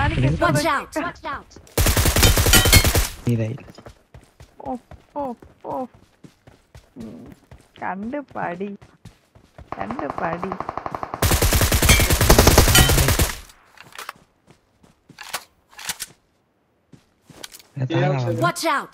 Watch out! Watch out! นี่เลย ഓ ഓ ഓ കണ്ട് പടി കണ്ട് പടി Watch out!